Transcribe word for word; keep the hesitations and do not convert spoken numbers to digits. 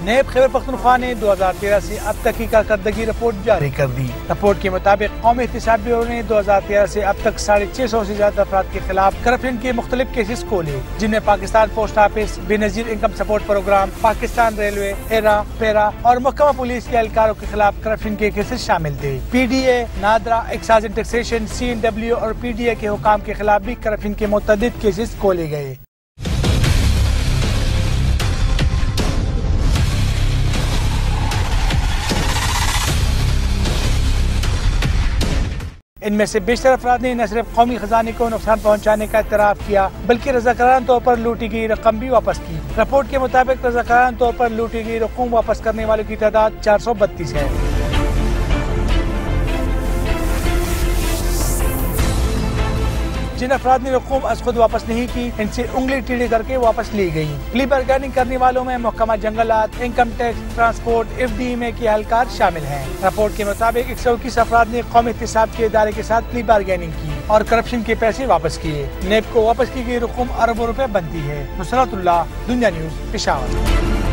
नेब खैबर पख्तूनख्वा ने दो हजार तेरह से अब तक की कारकर्दगी रिपोर्ट जारी कर दी। रिपोर्ट के मुताबिक कौमी एहतसाब ब्यूरो ने दो हजार तेरह से अब तक साढ़े छह सौ से ज्यादा अफराद के खिलाफ करप्शन के मुख्तलिफ केसेस खोले, जिनमें Pakistan post office, Benazir income support programme, Pakistan railway, ERRA, PERA और महकमा पुलिस के एहलकारों के खिलाफ करप्शन के केसेस शामिल थे। P D A, NADRA, excise and taxation, C N W और पी डी ए के हुकाम के खिलाफ भी करप्शन के मुतअद्दिद केसेस खोले गए। इनमें से बेशतर अफराद ने न सिर्फ कौमी खजाने को नुकसान पहुँचाने का इतराफ किया, बल्कि रज़ाकाराना तौर पर लूटी गई रकम भी वापस की। रिपोर्ट के मुताबिक रज़ाकाराना तौर पर लूटी गई रकम वापस करने वालों की तादाद चार सौ बत्तीस है। जिन अफराद ने रकूम अज खुद वापस नहीं की, इनसे उंगली टेढ़ी करके वापस ली गई। प्ली बार्गेनिंग करने वालों में महकमा जंगलात, income tax, transport, F D में के एहलकार शामिल हैं। रिपोर्ट के मुताबिक एक सौ इक्कीस अफराद ने कौमी एहतसाब के इदारे के साथ प्ली बार्गेनिंग की और करप्शन के पैसे वापस किए। नेब को वापस की गई रकूम अरबों रुपए बनती है। नुसरतुल्लाह, दुनिया न्यूज, पेशावर।